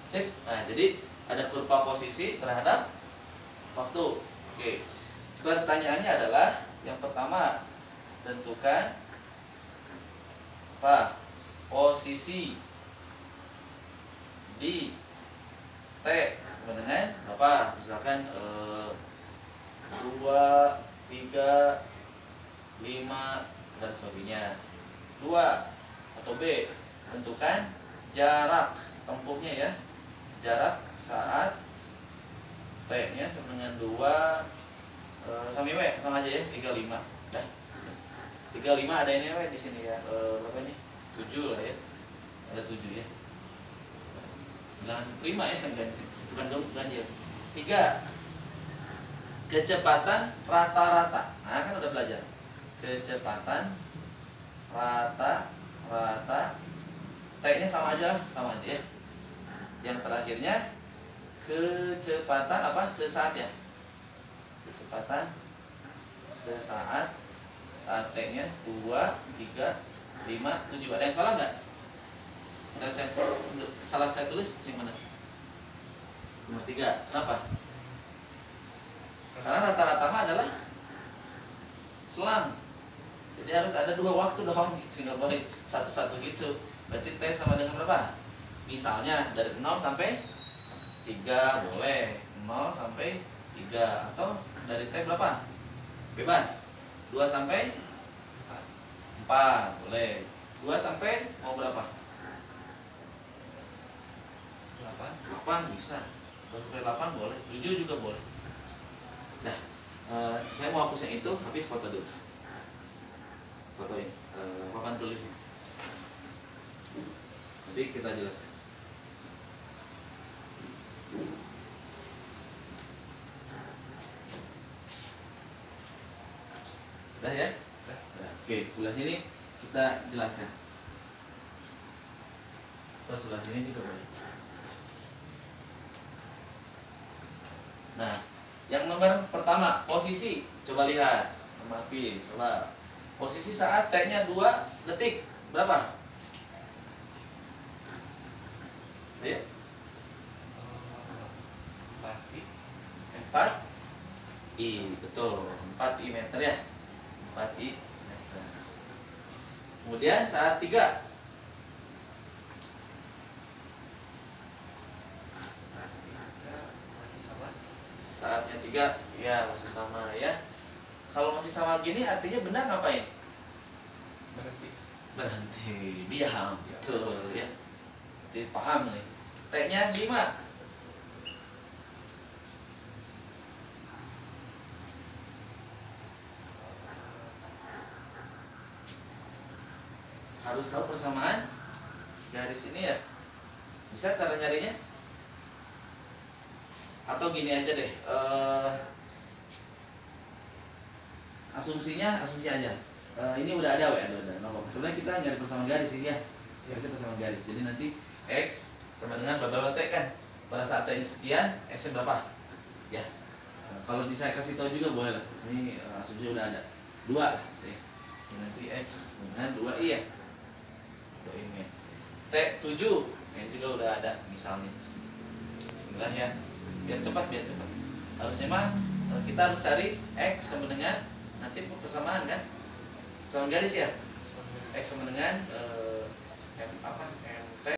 Sip. Nah, jadi ada kurva posisi terhadap waktu. Oke. Pertanyaannya adalah yang pertama, tentukan apa? Posisi di T sama dengan berapa? Misalkan 2, 3, 5 dan sebagainya. 2 atau B, tentukan jarak tempuhnya ya. Jarak saat T-nya sama dengan 2 sama W sama aja ya, 35. Dah. 35 ada ini W di sini ya. Berapa ini? 7 lah ya. Ada 7 ya. Bilangan prima ya, bukan ganjil. 3. Kecepatan rata-rata. Nah, kan udah belajar. Kecepatan rata-rata. T-nya sama aja ya. Yang terakhirnya kecepatan apa? Sesaat ya. Kecepatan sesaat. Saat T-nya 2, 3, 5, 7. Ada yang salah nggak? Ada salah saya tulis yang mana? Nomor 3. Kenapa? Karena rata-rata adalah selang. Jadi harus ada 2 waktu dong gitu, nggak boleh satu-satu gitu. Berarti T sama dengan berapa? Misalnya dari 0 sampai 3 boleh, 0 sampai 3, atau dari T berapa? Bebas. 2 sampai 4 boleh. 2 sampai mau berapa? 8 bisa. 2 sampai 8 boleh. 7 juga boleh. Nah, saya mau hapus yang itu, habis foto dulu. Fotoin, papan tulis. Nanti kita jelaskan. Udah ya? Udah. Oke, sebelah sini kita jelaskan. Terus sebelah sini juga boleh. Nah, yang nomor pertama, posisi. Coba lihat, Maafin, coba. Posisi saat T-nya 2 detik. Berapa? Ya? 4 I, betul. 4 I meter ya. 4 I meter. Kemudian saat 3. Saatnya 3, ya masih sama ya. Kalau masih sama gini artinya benda ngapain? Berhenti, diam. Betul ya. Jadi paham nih. T-nya 5. Harus tahu persamaan garis ini ya. Bisa cara nyarinya? Atau gini aja deh, asumsi aja. Ini udah ada udah. Sebenarnya kita nyari persamaan garis ini ya. Garisnya persamaan garis. Jadi nanti X sama dengan berapa T kan? Pada saat T-nya sekian, X-nya berapa? Ya. Kalau bisa kasih tahu juga boleh lah. Ini asumsi udah ada. 2 lah sih. Nanti X dengan 2 I ya. 2 I ya. T 7 yang juga udah ada misalnya. Bismillah ya. Biar cepat. Harusnya mah kita harus cari X sama dengan nanti persamaan kan? Persamaan garis ya. X sama dengan